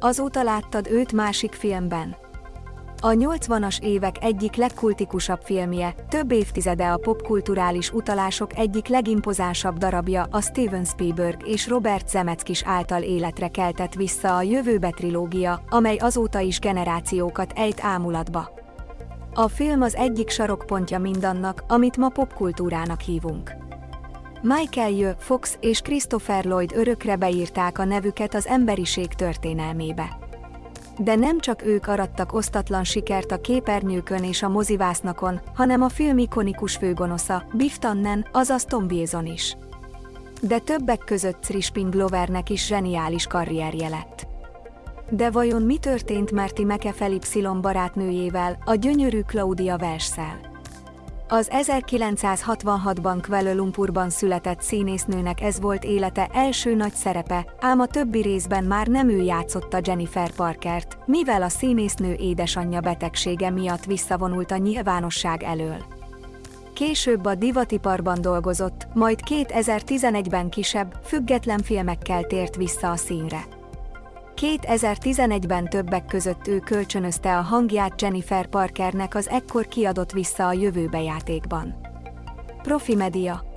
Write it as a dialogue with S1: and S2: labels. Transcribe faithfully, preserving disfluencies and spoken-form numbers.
S1: Azóta láttad őt másik filmben? A nyolcvanas évek egyik legkultikusabb filmje, több évtizede a popkulturális utalások egyik legimpozánsabb darabja, a Steven Spielberg és Robert Zemeckis által életre keltett Vissza a jövőbe trilógia, amely azóta is generációkat ejt ámulatba. A film az egyik sarokpontja mindannak, amit ma popkultúrának hívunk. Michael J. Fox és Christopher Lloyd örökre beírták a nevüket az emberiség történelmébe. De nem csak ők arattak osztatlan sikert a képernyőkön és a mozivásznakon, hanem a film ikonikus főgonosza, Biff Tannen, azaz Tom Wilson is. De többek között Crispin Glovernek is zseniális karrierje lett. De vajon mi történt Marty McFly barátnőjével, a gyönyörű Claudia Welch-szel? Az ezerkilencszázhatvanhatban Kuala Lumpurban született színésznőnek ez volt élete első nagy szerepe, ám a többi részben már nem ő játszotta Jennifer Parkert, mivel a színésznő édesanyja betegsége miatt visszavonult a nyilvánosság elől. Később a divatiparban dolgozott, majd kétezer-tizenegyben kisebb, független filmekkel tért vissza a színre. kétezer-tizenegyben többek között ő kölcsönözte a hangját Jennifer Parkernek az ekkor kiadott Vissza a jövőbe játékban. Profi Media.